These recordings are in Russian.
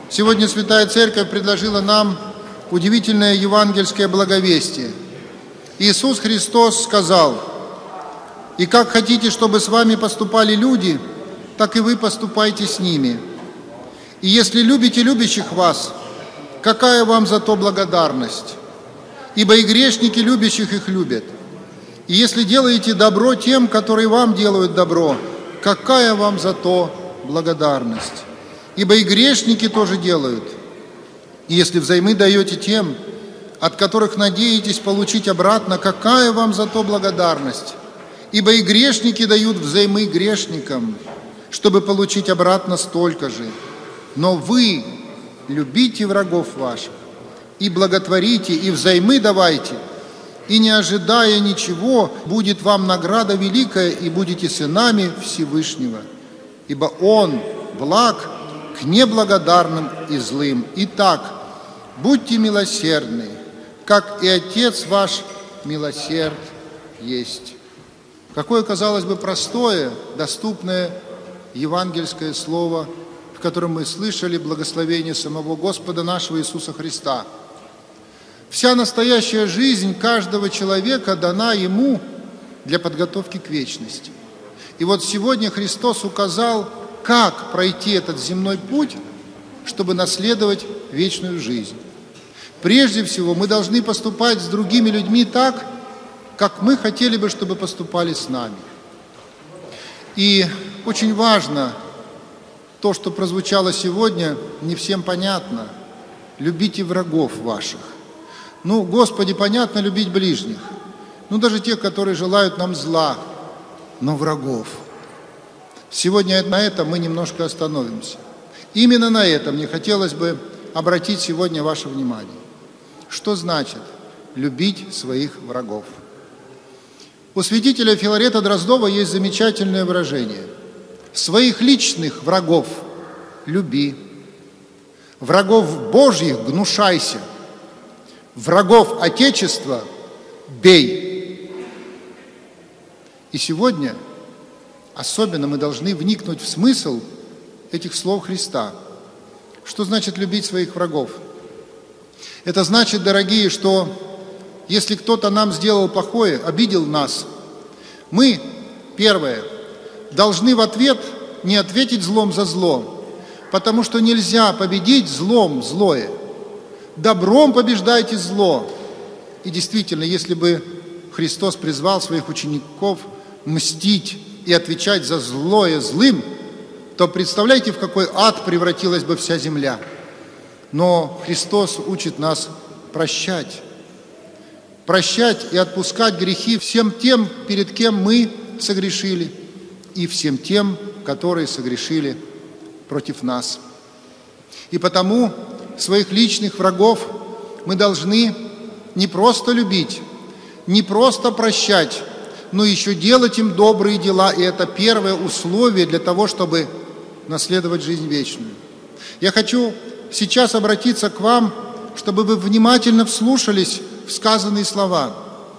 Сегодня Святая Церковь предложила нам удивительное евангельское благовестие. Иисус Христос сказал: «И как хотите, чтобы с вами поступали люди, так и вы поступайте с ними. И если любите любящих вас, какая вам за то благодарность? Ибо и грешники любящих их любят. И если делаете добро тем, которые вам делают добро, какая вам за то благодарность? Ибо и грешники тоже делают. И если взаймы даете тем, от которых надеетесь получить обратно, какая вам за то благодарность? Ибо и грешники дают взаймы грешникам, чтобы получить обратно столько же. Но вы любите врагов ваших, и благотворите, и взаймы давайте, и не ожидая ничего, будет вам награда великая, и будете сынами Всевышнего. Ибо Он благ к неблагодарным и злым. Итак, будьте милосердны, как и Отец ваш милосерд есть». Какое, казалось бы, простое, доступное евангельское слово, в котором мы слышали благословение самого Господа нашего Иисуса Христа. Вся настоящая жизнь каждого человека дана ему для подготовки к вечности. И вот сегодня Христос указал, как пройти этот земной путь, чтобы наследовать вечную жизнь. Прежде всего, мы должны поступать с другими людьми так, как мы хотели бы, чтобы поступали с нами. И очень важно то, что прозвучало сегодня, не всем понятно. Любите врагов ваших. Господи, понятно любить ближних. Даже тех, которые желают нам зла, но врагов. Сегодня на этом мы немножко остановимся. Именно на этом мне хотелось бы обратить сегодня ваше внимание. Что значит любить своих врагов? У святителя Филарета Дроздова есть замечательное выражение: «Своих личных врагов люби, врагов Божьих гнушайся, врагов Отечества бей». И сегодня особенно мы должны вникнуть в смысл этих слов Христа. Что значит любить своих врагов? Это значит, дорогие, что если кто-то нам сделал плохое, обидел нас, мы, первое, должны в ответ не ответить злом за зло, потому что нельзя победить злом злое. Добром побеждайте зло. И действительно, если бы Христос призвал своих учеников мстить и отвечать за злое злым, то представляете, в какой ад превратилась бы вся земля. Но Христос учит нас прощать. Прощать и отпускать грехи всем тем, перед кем мы согрешили, и всем тем, которые согрешили против нас. И потому своих личных врагов мы должны не просто любить, не просто прощать, но еще делать им добрые дела. И это первое условие для того, чтобы наследовать жизнь вечную. Я хочу сейчас обратиться к вам, чтобы вы внимательно вслушались в сказанные слова.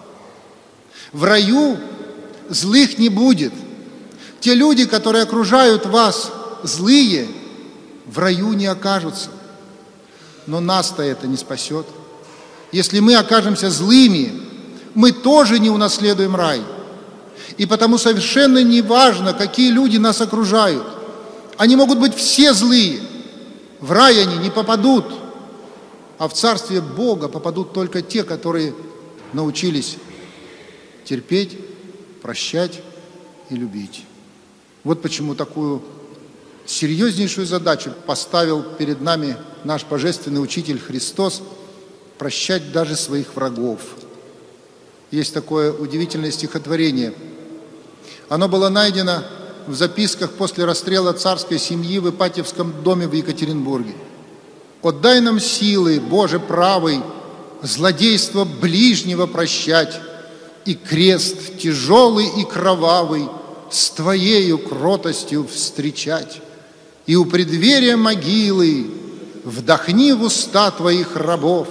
В раю злых не будет. Те люди, которые окружают вас, злые, в раю не окажутся. Но нас-то это не спасет. Если мы окажемся злыми, мы тоже не унаследуем рай. И потому совершенно не важно, какие люди нас окружают. Они могут быть все злые. В рай они не попадут. А в Царствие Бога попадут только те, которые научились терпеть, прощать и любить. Вот почему такую серьезнейшую задачу поставил перед нами наш Божественный Учитель Христос – прощать даже своих врагов. Есть такое удивительное стихотворение. Оно было найдено в записках после расстрела царской семьи в Ипатьевском доме в Екатеринбурге. «Отдай нам силы, Боже правый, злодейство ближнего прощать, и крест тяжелый и кровавый с Твоею кротостью встречать. И у преддверия могилы вдохни в уста Твоих рабов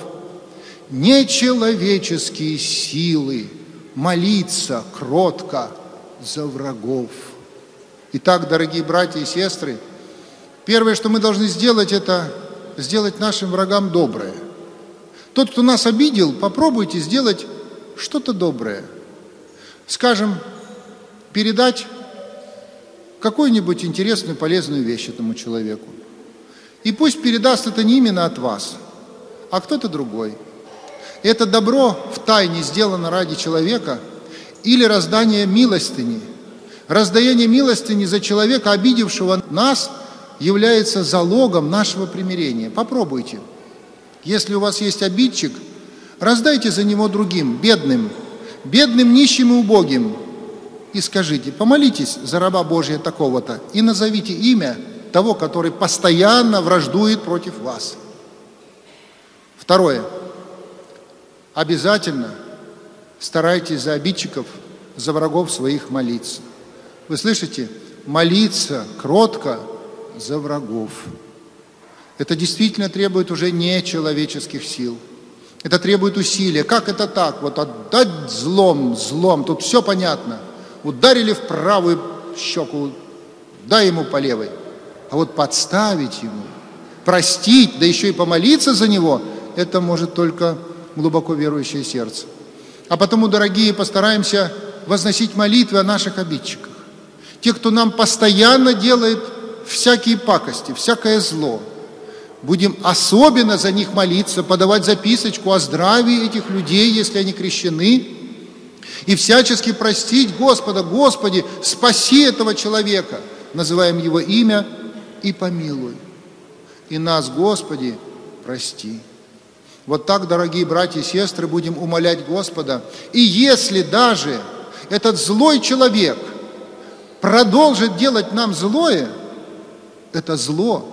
нечеловеческие силы молиться кротко за врагов». Итак, дорогие братья и сестры, первое, что мы должны сделать, это сделать нашим врагам доброе. Тот, кто нас обидел, попробуйте сделать что-то доброе. Скажем, передать какую-нибудь интересную, полезную вещь этому человеку. И пусть передаст это не именно от вас, а кто-то другой. Это добро втайне сделано ради человека или раздание милостыни. Раздаяние милостыни за человека, обидевшего нас, является залогом нашего примирения. Попробуйте. Если у вас есть обидчик, раздайте за него другим, бедным, нищим и убогим. И скажите, помолитесь за раба Божия такого-то и назовите имя того, который постоянно враждует против вас. Второе. Обязательно старайтесь за обидчиков, за врагов своих молиться. Вы слышите? Молиться кротко за врагов. Это действительно требует уже нечеловеческих сил. Это требует усилия. Как это так? Вот отдать злом, тут все понятно. Ударили в правую щеку, дай ему по левой. А вот подставить ему, простить, да еще и помолиться за него, это может только глубоко верующее сердце. А потому, дорогие, постараемся возносить молитвы о наших обидчиках. Те, кто нам постоянно делает всякие пакости, всякое зло. Будем особенно за них молиться, подавать записочку о здравии этих людей, если они крещены, и всячески простить Господа: Господи, спаси этого человека, называем его имя, и помилуй. И нас, Господи, прости. Вот так, дорогие братья и сестры, будем умолять Господа. И если даже этот злой человек продолжит делать нам злое, это зло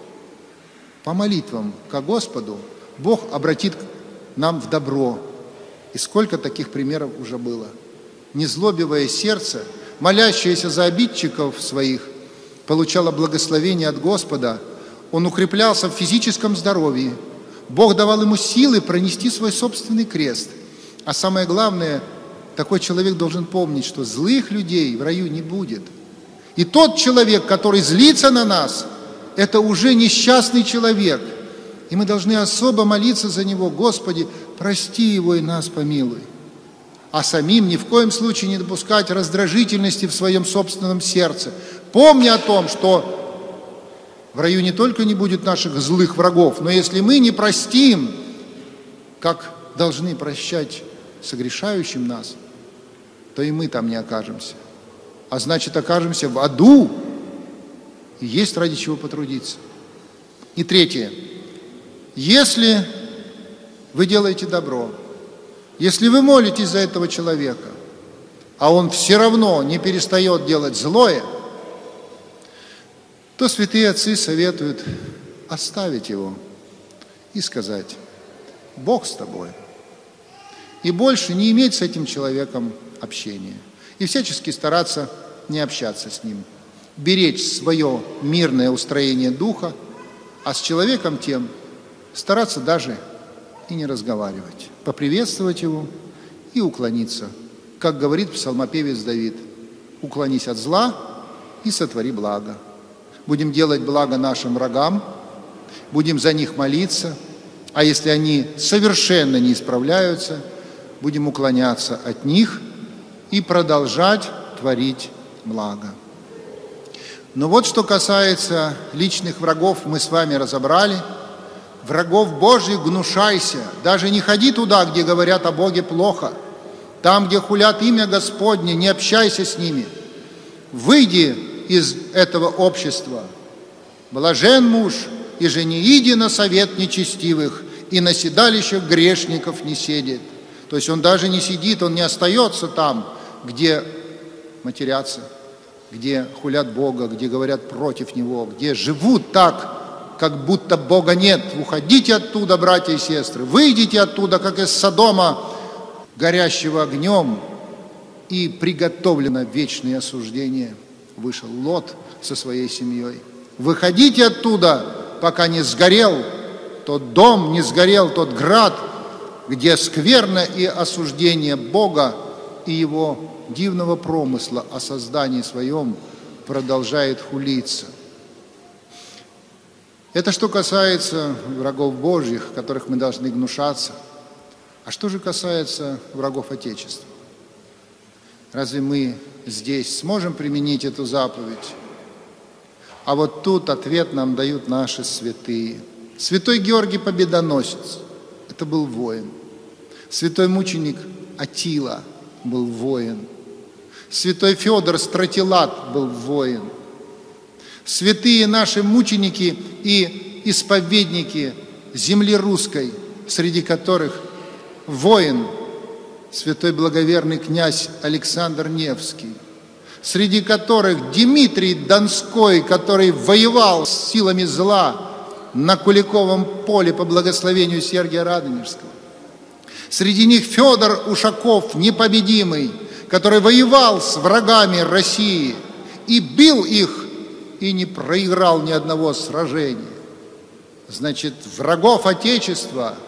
по молитвам ко Господу Бог обратит нам в добро. И сколько таких примеров уже было. Незлобивое сердце, молящееся за обидчиков своих, получало благословение от Господа. Он укреплялся в физическом здоровье. Бог давал ему силы пронести свой собственный крест. А самое главное, такой человек должен помнить, что злых людей в раю не будет. И тот человек, который злится на нас, это уже несчастный человек. И мы должны особо молиться за него: Господи, прости его и нас помилуй. А самим ни в коем случае не допускать раздражительности в своем собственном сердце. Помни о том, что в раю не только не будет наших злых врагов, но если мы не простим, как должны прощать согрешающим нас, то и мы там не окажемся. А значит, окажемся в аду, и есть ради чего потрудиться. И третье. Если вы делаете добро, если вы молитесь за этого человека, а он все равно не перестает делать злое, то святые отцы советуют оставить его и сказать: Бог с тобой. И больше не иметь с этим человеком общения. И всячески стараться не общаться с ним. Беречь свое мирное устроение духа, а с человеком тем стараться даже и не разговаривать. Поприветствовать его и уклониться. Как говорит псалмопевец Давид: уклонись от зла и сотвори благо. Будем делать благо нашим врагам, будем за них молиться, а если они совершенно не исправляются, будем уклоняться от них и продолжать творить благо. Но вот что касается личных врагов, мы с вами разобрали. Врагов Божьих гнушайся, даже не ходи туда, где говорят о Боге плохо. Там, где хулят имя Господне, не общайся с ними. Выйди из этого общества. Блажен муж, и же не иди на совет нечестивых, и на седалищах грешников не сидит. То есть он даже не сидит, он не остается там, где матерятся, где хулят Бога, где говорят против Него, где живут так, как будто Бога нет. Уходите оттуда, братья и сестры, выйдите оттуда, как из Содома, горящего огнем, и приготовлено вечное осуждение. Вышел Лот со своей семьей. Выходите оттуда, пока не сгорел тот дом, не сгорел тот град, где скверно и осуждение Бога и Его дивного промысла о создании своем продолжает хулиться. Это что касается врагов Божьих, которых мы должны гнушаться. А что же касается врагов Отечества? Разве мы здесь сможем применить эту заповедь? А вот тут ответ нам дают наши святые. Святой Георгий Победоносец – это был воин. Святой мученик Атила был воин. Святой Федор Стратилат был воин. Святые наши мученики и исповедники земли русской, среди которых воин, святой благоверный князь Александр Невский, среди которых Дмитрий Донской, который воевал с силами зла на Куликовом поле по благословению Сергия Радонежского. Среди них Федор Ушаков, непобедимый, который воевал с врагами России и бил их, и не проиграл ни одного сражения. Значит, врагов Отечества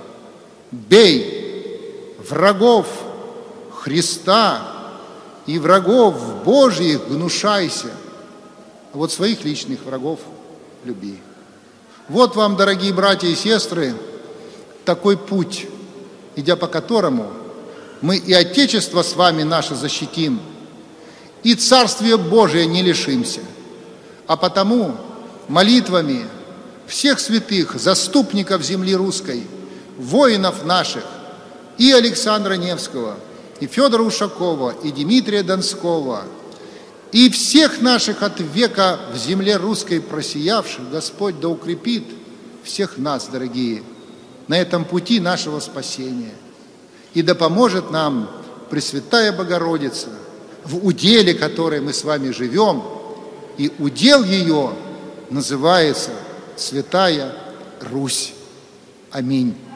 бей, врагов Христа и врагов Божьих гнушайся, а вот своих личных врагов люби. Вот вам, дорогие братья и сестры, такой путь, идя по которому мы и Отечество с вами наше защитим, и Царствие Божие не лишимся. А потому молитвами всех святых, заступников земли русской, воинов наших, и Александра Невского, и Федора Ушакова, и Дмитрия Донского, и всех наших от века в земле русской просиявших, Господь да укрепит всех нас, дорогие, на этом пути нашего спасения. И да поможет нам Пресвятая Богородица в уделе, которой мы с вами живем, и удел ее называется Святая Русь. Аминь.